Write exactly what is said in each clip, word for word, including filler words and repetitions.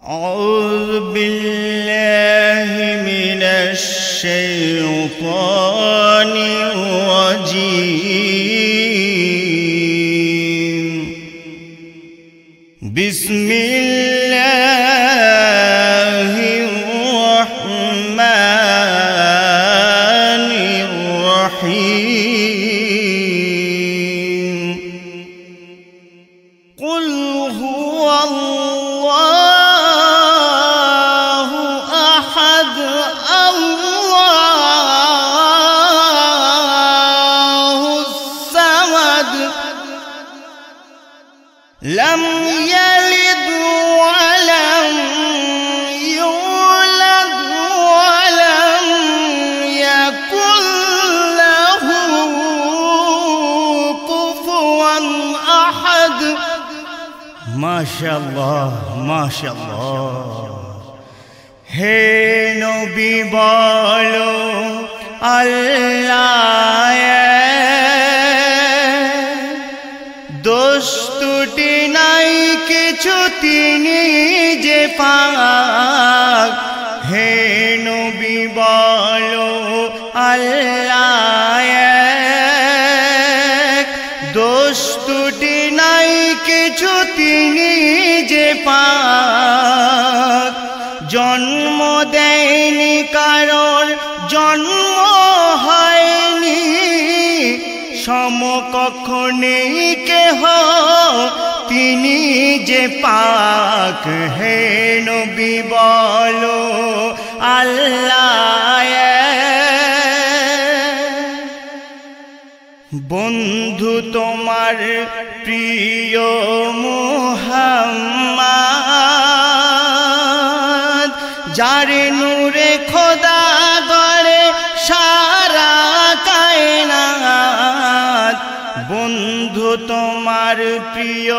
أعوذ بالله من الشيطان الرجيم بسم الله الرحمن الرحيم قل هو الله أحد الله الصمد لم يلد ولم يولد ولم يكن له كفوا أحد ما شاء الله ما شاء الله হে নবী বলো আল্লাহ দোষ ত্রুটি নাই কিছু তিনি যে পাক হে নবী বলো আল্লাহ দোষ ত্রুটি নাই কিছু তিনি যে পাক জন্ম দেয়নি কারোর জন্ম হয়নি সমকক্ষ নেই কেহ তিনি যে পাক হে নবী বলো আল্লাহ বন্ধু তোমার প্রিয় মুহাম্মদ যার নূরে খোদা গড়ে সারা কায়নাত বন্ধু তোমার প্রিয়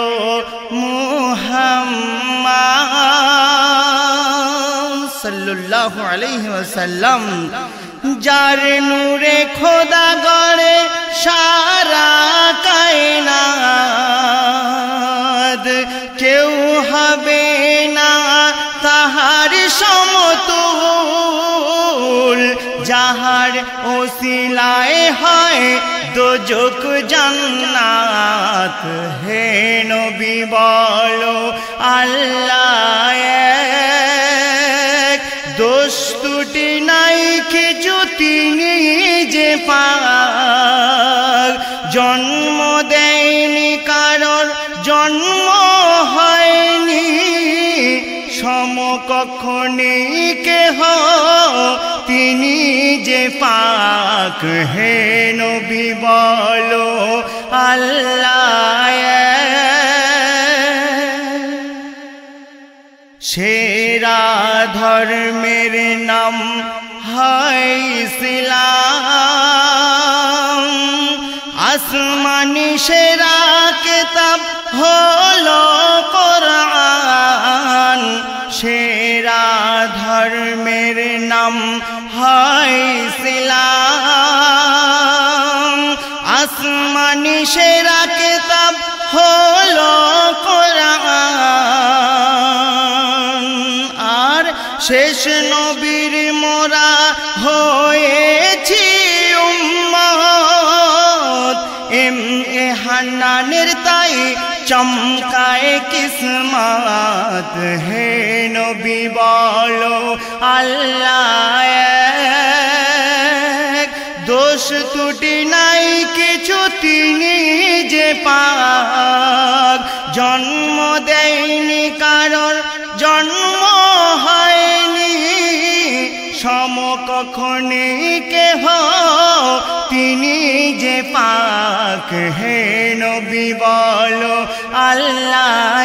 মুহাম্মদ সাল্লাল্লাহু আলাইহি ওয়াসাল্লাম যার নূরে খোদা গড়ে সারা কায়নাত কেউ হবে না তাহার সমতুল যাহার ওসিলায় হয় দোজখ জান্নাত হে নবী বলো আল্লাহ দোষ ত্রুটি নাই কিছু তিনি যে পাক জন্ম দেয়নি কারোর জন্ম হয়নি সমকক্ষ নেই কেহ তিনি যে পাক হে নবী বলো আল্লাহ সেরা ধর্মের নাম হয় ইসলাম আসমানি সেরা কিতাব হলো কোরআন সেরা ধর্মের নাম হয় ইসলাম আসমানি সেরা কিতাব হলো কোরআন আর শেষ নবীর মোরা হয়েছি উম্মত এম এ হান্নানের তাই চমকায় কিসমত হে নবী বলো আল্লাহ দোষ ত্রুটি নাই কিছু তিনি যে পাক জন্ম দেয়নি কারোর জন্ম হয়নি সমকক্ষ নেই কেহ তিনি যে পাক হে নবী বলো আল্লাহ